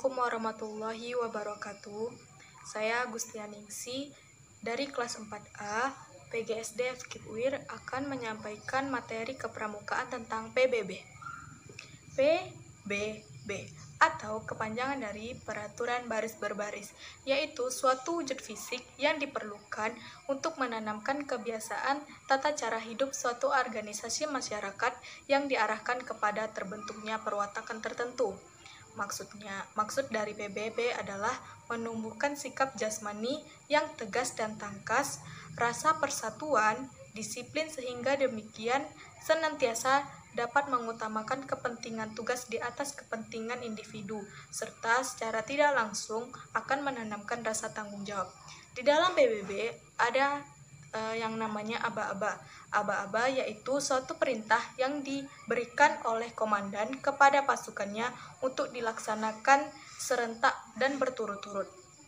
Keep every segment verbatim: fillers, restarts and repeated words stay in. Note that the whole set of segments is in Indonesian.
Assalamualaikum warahmatullahi wabarakatuh. Saya Gustianingsi dari kelas empat A P G S D F K I P U I R akan menyampaikan materi kepramukaan tentang P B B. P B B atau kepanjangan dari peraturan baris berbaris, yaitu suatu wujud fisik yang diperlukan untuk menanamkan kebiasaan tata cara hidup suatu organisasi masyarakat yang diarahkan kepada terbentuknya perwatakan tertentu. Maksudnya, maksud dari P B B adalah menumbuhkan sikap jasmani yang tegas dan tangkas, rasa persatuan, disiplin sehingga demikian senantiasa dapat mengutamakan kepentingan tugas di atas kepentingan individu, serta secara tidak langsung akan menanamkan rasa tanggung jawab. Di dalam P B B ada eh, yang namanya aba-aba. Aba-aba yaitu suatu perintah yang diberikan oleh komandan kepada pasukannya untuk dilaksanakan serentak dan berturut-turut.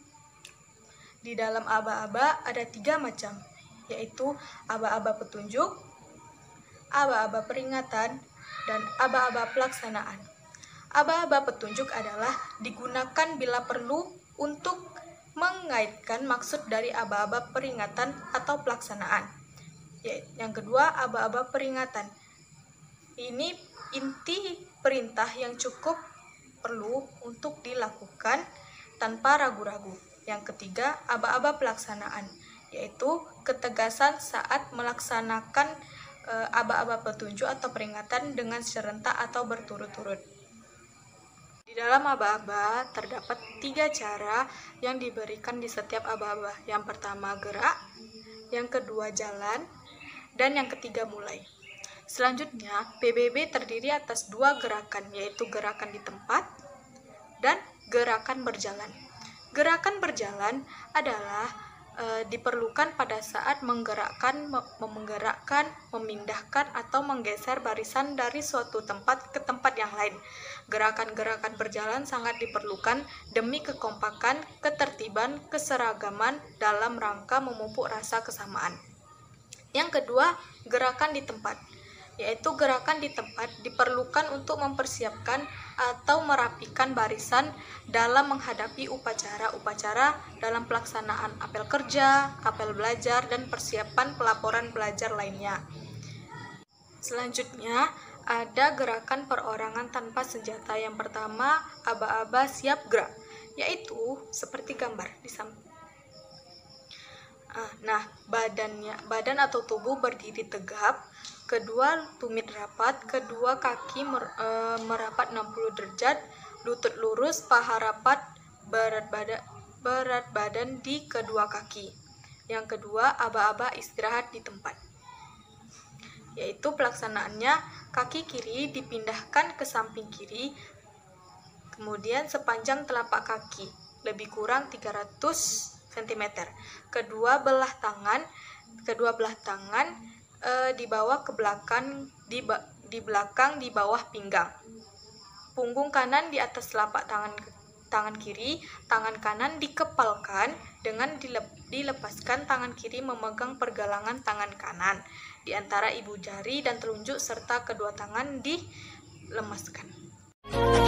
Di dalam aba-aba ada tiga macam, yaitu aba-aba petunjuk, aba-aba peringatan, dan aba-aba pelaksanaan. Aba-aba petunjuk adalah digunakan bila perlu untuk mengaitkan maksud dari aba-aba peringatan atau pelaksanaan. Yang kedua, aba-aba peringatan. Ini inti perintah yang cukup perlu untuk dilakukan tanpa ragu-ragu. Yang ketiga, aba-aba pelaksanaan, yaitu ketegasan saat melaksanakan aba-aba petunjuk atau peringatan dengan serentak atau berturut-turut. Di dalam aba-aba terdapat tiga cara yang diberikan di setiap aba-aba. Yang pertama gerak, yang kedua jalan, dan yang ketiga mulai. Selanjutnya, P B B terdiri atas dua gerakan, yaitu gerakan di tempat dan gerakan berjalan. Gerakan berjalan adalah E, diperlukan pada saat menggerakkan, menggerakkan, memindahkan, atau menggeser barisan dari suatu tempat ke tempat yang lain. Gerakan-gerakan berjalan sangat diperlukan demi kekompakan, ketertiban, keseragaman dalam rangka memupuk rasa kesamaan. Yang kedua, gerakan di tempat, yaitu gerakan di tempat diperlukan untuk mempersiapkan atau merapikan barisan dalam menghadapi upacara-upacara dalam pelaksanaan apel kerja, apel belajar, dan persiapan pelaporan belajar lainnya. Selanjutnya, ada gerakan perorangan tanpa senjata. Yang pertama, aba-aba siap gerak, yaitu seperti gambar di samping. Nah, badannya, badan atau tubuh berdiri tegap, kedua tumit rapat, kedua kaki mer, e, merapat enam puluh derajat, lutut lurus, paha rapat, berat badan, berat badan di kedua kaki. Yang kedua, aba-aba istirahat di tempat, yaitu pelaksanaannya kaki kiri dipindahkan ke samping kiri, kemudian sepanjang telapak kaki, lebih kurang tiga ratus sentimeter. Kedua belah tangan, kedua belah tangan e, dibawa ke belakang, di, di belakang di bawah pinggang. Punggung kanan di atas telapak tangan tangan kiri, tangan kanan dikepalkan dengan dilep, dilepaskan tangan kiri memegang pergelangan tangan kanan di antara ibu jari dan telunjuk serta kedua tangan dilemaskan.